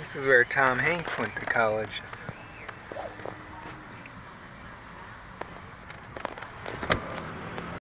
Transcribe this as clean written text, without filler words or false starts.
This is where Tom Hanks went to college.